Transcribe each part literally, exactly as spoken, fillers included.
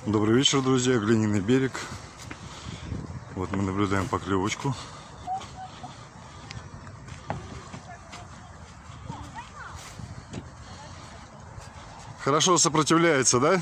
Добрый вечер, друзья. Глиняный берег. Вот мы наблюдаем поклевочку. Хорошо сопротивляется, да?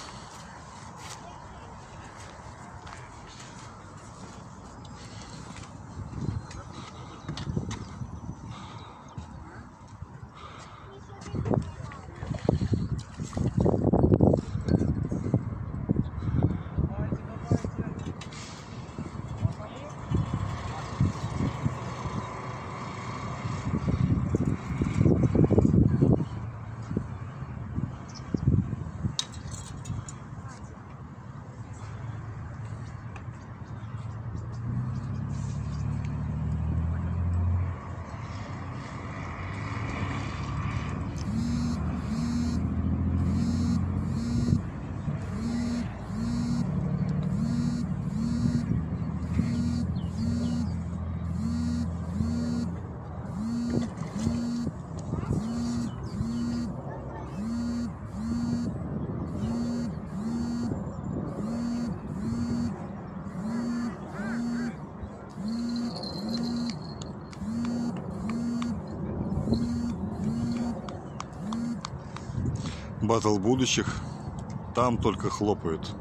Батл будущих. Там только хлопают.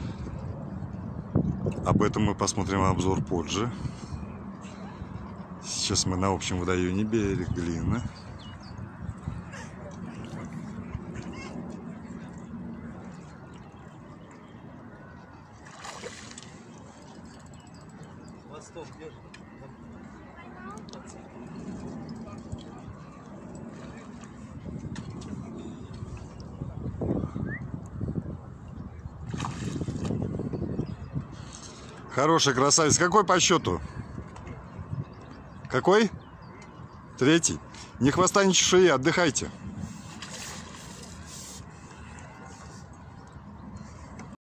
Об этом мы посмотрим обзор позже. Сейчас мы на общем водоеме берег Глина. Восток держит. Хороший красавец. Какой по счету? Какой? Третий. Ни хвоста, ни чешуи. Отдыхайте.